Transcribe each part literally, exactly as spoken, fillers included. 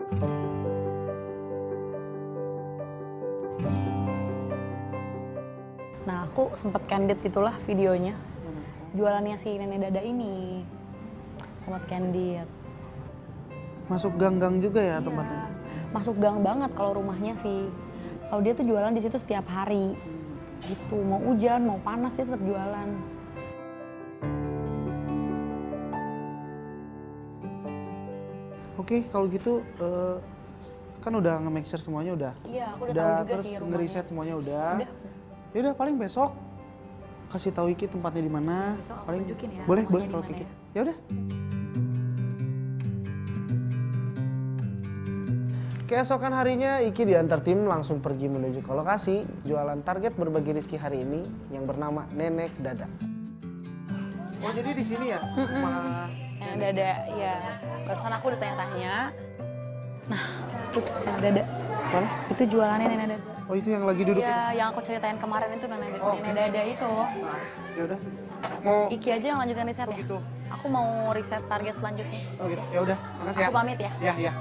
Nah, aku sempet candid itulah videonya. Jualannya si nenek dada ini. Sempet candid. Masuk gang-gang juga ya Iya. tempatnya? Masuk gang banget kalau rumahnya sih. Kalau dia tuh jualan di situ setiap hari. Gitu, mau hujan, mau panas dia tetap jualan. Oke, kalau gitu uh, kan udah nge-make sure semuanya udah. Iya, aku udah, Udah tahu juga terus sih rumahnya. ngeriset semuanya udah. Udah. Ya udah paling besok kasih tahu Iki tempatnya di mana. Besok aku Paling tunjukin ya, boleh rumahnya boleh di kalau mana Iki. ya. Ya udah. Keesokan harinya Iki diantar tim langsung pergi menuju ke lokasi jualan target berbagi rezeki hari ini yang bernama Nenek Dada. Oh jadi di sini ya? Rumah Nenek dada, ya. Barusan aku udah tanya-tanya. Nah, itu tuh nenek dada. Mana? Itu jualannya nenek dada. Oh itu yang lagi duduk Ya, itu? yang aku ceritain kemarin itu nenek, Oh, nenek oke. dada itu. Ya udah. Mau Iki aja yang lanjutin riset Oh, ya. gitu. Aku mau riset target selanjutnya. Oh gitu. Ya udah. Makasih ya. Aku pamit ya. Ya ya.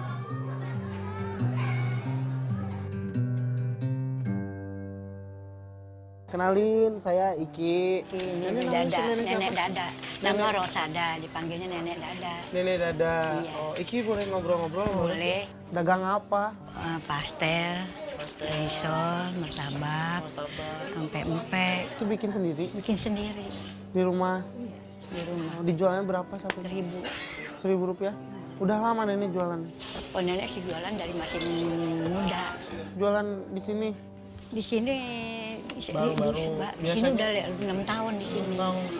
Kenalin, saya Iki. Nenek namanya si Dada, nenek siapa? Nenek Dada. Nama Rosada, dipanggilnya Nenek Dada. Nenek Dada. Iya. Oh, Iki boleh ngobrol-ngobrol? nggak? Boleh Dagang apa? eh, pastel, risol, martabak, sampai empek. Itu bikin sendiri Bikin sendiri di rumah. di rumah. Oh, dijualnya berapa satu? Seribu. Seribu rupiah. Udah lama nenek jualan. Oh, nenek sih jualan dari masih muda. Jualan di sini. Di sini di- Baru-baru. di, di, di sini Biasanya- udah enam tahun di sini.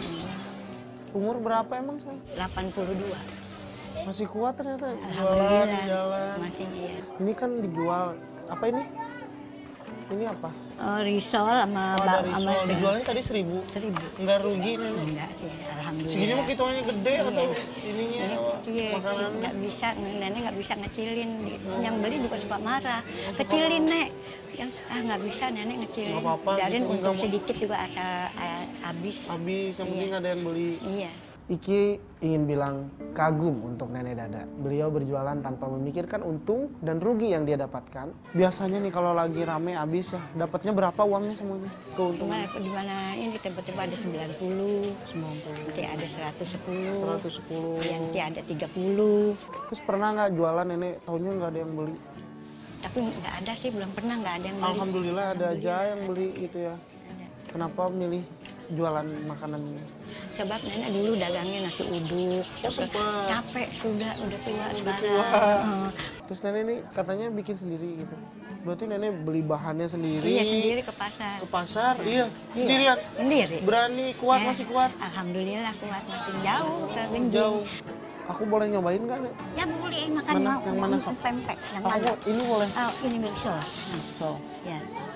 Umur berapa emang saya? delapan puluh dua. Masih kuat ternyata. Jualan, Alhamdulillah. jalan. Masih iya. Ini kan dijual. Apa ini? Ini apa? Oh, risol sama Oh, ba- ada sama risol. Dijualnya tadi seribu. seribu. Enggak rugi nenek. Enggak sih, alhamdulillah. Segini mah hitungannya gede atau ininya Iya, makanannya? nggak bisa, nenek nggak bisa ngecilin. Yang beli juga suka marah. Kecilin, Nek. Yang ah nggak bisa, nenek ngecilin. Nggak apa-apa, Biarin gitu, untuk nggak mau- sedikit juga asal ah, habis. Habis, yang penting Iya. ada yang beli. Iya. Iki ingin bilang kagum untuk Nenek Dada. Beliau berjualan tanpa memikirkan untung dan rugi yang dia dapatkan. Biasanya nih kalau lagi rame habis ya, dapatnya berapa uangnya semuanya? Keuntungan Cuma di mana ini tiba-tiba ada sembilan puluh, sembilan puluh, nanti ada seratus sepuluh, seratus sepuluh. nanti ada tiga puluh. Terus pernah nggak jualan nenek, taunya nggak ada yang beli? Tapi nggak ada sih, belum pernah nggak ada yang beli. Alhamdulillah ada aja yang beli gitu ya. Kenapa milih jualan makanan ini? Sebab nenek dulu dagangnya nasi uduk. Oh, sempat. Capek sudah, udah tua sekarang. tua. Heeh. Terus nenek ini katanya bikin sendiri gitu. Berarti nenek beli bahannya sendiri. Iya, sendiri ke pasar. Ke pasar, iya. Iya. Sendirian. Sendiri. Berani, kuat, Eh, masih kuat. Alhamdulillah kuat, makin jauh ke Genjing. Jauh. Aku boleh nyobain nggak, Nek? Ya boleh makan Mana? mau Yang mana, Sob? pempek. Yang Aku mana? mau- ini boleh. Oh, ini milik Sol. Hmm, So, ya.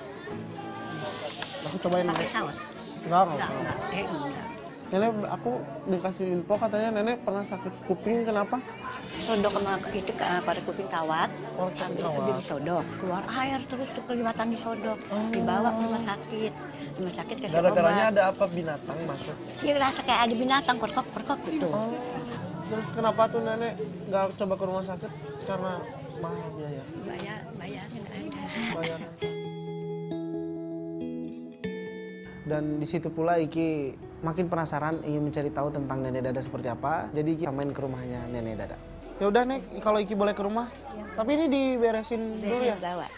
aku cobain. Pakai Nek. saus? Enggak, enggak. Enggak, usah. enggak. Eh, enggak. Nenek, aku dikasih info katanya nenek pernah sakit kuping, kenapa? Sodok sama itu ke pada kuping kawat. Oh, sakit Habis itu kawat. disodok. Keluar air terus tuh kelihatan disodok. Dibawa ke rumah sakit. Rumah sakit kasih Gara-garanya obat. ada apa binatang masuk? Dia rasa kayak ada binatang korkok-korkok gitu. Terus kenapa tuh nenek nggak coba ke rumah sakit? Karena mahal biaya. Bayar, bayarnya nggak ada. Bayar. Dan di situ pula Iki makin penasaran ingin mencari tahu tentang Nenek Dada seperti apa. Jadi Iki main ke rumahnya Nenek Dada. Ya udah Nek, kalau Iki boleh ke rumah. Tapi ini diberesin dulu ya. Bawa.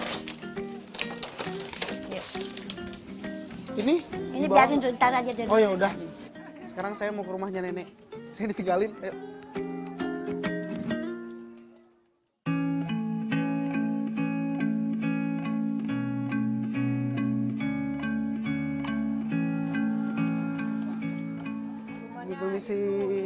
Yuk. Ini? Ini dibawa? biarin ntar aja dulu. Oh ya udah. Sekarang saya mau ke rumahnya Nenek. Saya ditinggalin. Ayo. Permisi.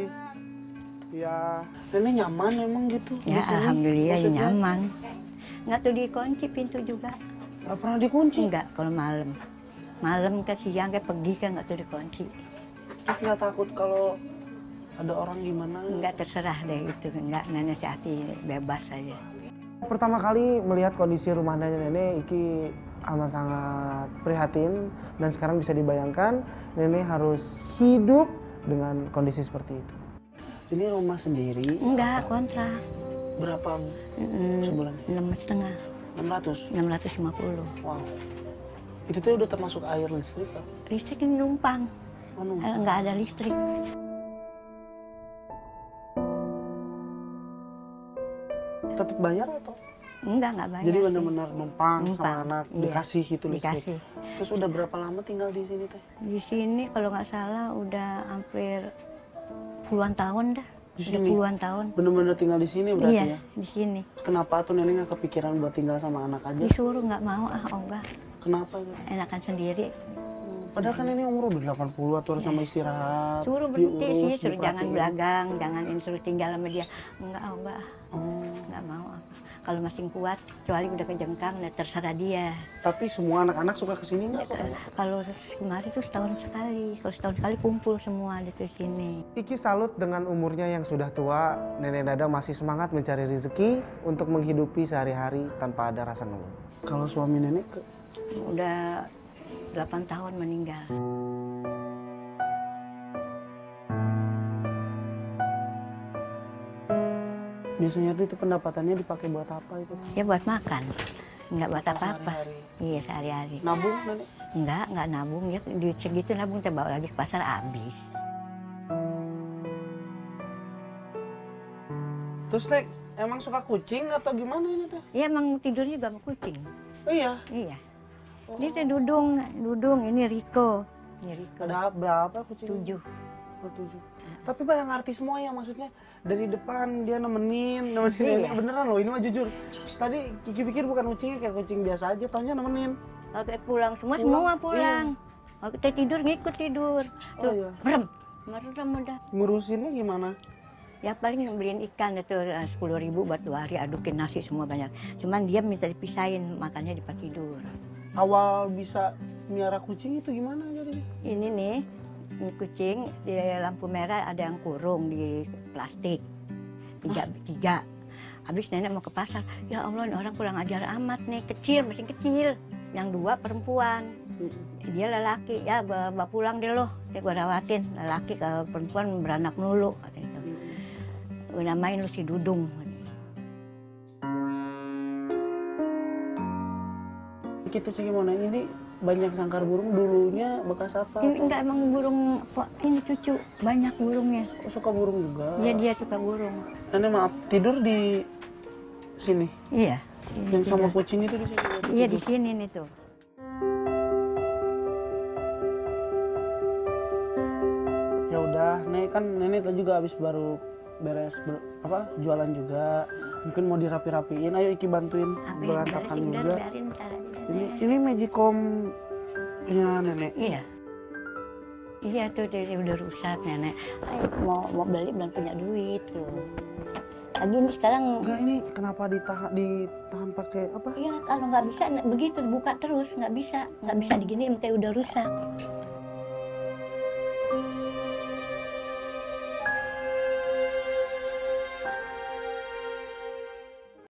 Ya, Nenek nyaman emang gitu? Ya, di sini? alhamdulillah ya Maksudnya, nyaman. Nggak tuh dikunci pintu juga. nggak pernah dikunci? Enggak, kalau malam. Malam ke siang ke pergi kan nggak tuh dikunci. Terus nggak takut kalau ada orang gimana? Enggak, terserah deh itu. Enggak, nenek hati bebas aja. Pertama kali melihat kondisi rumahnya Nenek, Iki amat sangat prihatin. Dan sekarang bisa dibayangkan, Nenek harus hidup dengan kondisi seperti itu. Ini rumah sendiri? Enggak, kontrak. Berapa Mm, sebulan? enam setengah, enam ratus? enam ratus lima puluh. Wow. Itu tuh udah termasuk air listrik kan? Listrik ini numpang, Anu. Eh, nggak ada listrik. Tetap bayar atau? Enggak, nggak bayar. Jadi sih. benar-benar numpang, sama Numpang, anak, iya. dikasih itu listrik. Dikasih. Terus udah berapa lama tinggal di sini teh? Di sini kalau nggak salah udah hampir puluhan tahun dah. Di Udah sini? puluhan tahun. Bener-bener tinggal di sini berarti Iya, ya? di sini. Kenapa tuh nenek nggak kepikiran buat tinggal sama anak aja? Disuruh nggak mau, ah oh enggak. Kenapa gitu? Enakan sendiri. Padahal kan ini umur udah delapan puluh atau harus sama istirahat. Suruh berhenti diurus, sih, suruh jangan diperhatiin. belagang, jangan ini suruh tinggal sama dia. Enggak, oh enggak, Oh. enggak mau. ah. Kalau masih kuat, kecuali udah kejengkang, ya terserah dia. Tapi semua anak-anak suka kesini nggak? Pak? Kalau kemarin tuh setahun sekali, kalau setahun sekali kumpul semua di sini. Iki salut dengan umurnya yang sudah tua, Nenek Dada masih semangat mencari rezeki untuk menghidupi sehari-hari tanpa ada rasa ngeluh. Kalau suami nenek ke... Udah delapan tahun meninggal. biasanya tuh itu pendapatannya dipakai buat apa itu? Ya buat makan, nggak buat apa-apa. Sehari-hari. Iya sehari-hari. Nabung nenek? Enggak, enggak nabung ya. Duit segitu nabung, kita bawa lagi ke pasar habis. Terus Nek, emang suka kucing atau gimana ini teh? Ya emang tidurnya juga sama kucing. Oh iya? Iya. Ini tuh Dudung, Dudung, ini Riko. Ini Riko. Ada berapa kucing? Tujuh. Oh, tujuh. Tapi pada ngerti semua ya, maksudnya dari depan dia nemenin, nemenin Iya. nenek. Beneran loh, ini mah jujur. Tadi Kiki pikir bukan kucingnya, kayak kucing biasa aja, taunya nemenin. Kalau kita pulang semua, Pulang, semua pulang. Kalau kita tidur, ngikut tidur. Oh Tuh, iya. merem. Merem udah. Ngurusinnya gimana? Ya paling beliin ikan itu sepuluh ribu buat dua hari, adukin nasi semua banyak. Cuman dia minta dipisahin, makannya di tempat tidur. Awal bisa miara kucing itu gimana jadi? Ini nih, ini kucing di lampu merah ada yang kurung di plastik. Tiga, tiga. Habis nenek mau ke pasar, ya Allah ini orang kurang ajar amat nih, kecil, masih kecil. Yang dua perempuan, dia lelaki, ya bawa, bawa pulang deh loh, ya gue rawatin. Lelaki kalau perempuan beranak melulu, kata itu. Gue namain lu si Dudung. Gitu sih gimana, ini banyak sangkar burung dulunya bekas apa? Ini enggak emang burung, ini cucu, banyak burungnya. Oh, suka burung juga? Iya dia suka burung. Nenek maaf, tidur di sini? Iya. Yang sama kucing itu di sini? Iya di sini nih tuh. Ya udah, nenek kan nenek tadi juga habis baru beres ber- apa jualan juga. Mungkin mau dirapi-rapiin, ayo Iki bantuin berantakan juga. Ini ini magicom-nya nenek. Iya. Iya tuh dia udah rusak nenek. Ayo, mau mau beli belum punya duit tuh. Lagi ini sekarang. Enggak, ini kenapa ditahan ditahan pakai apa? Iya kalau nggak bisa begitu buka terus nggak bisa nggak bisa diginiin kayak udah rusak.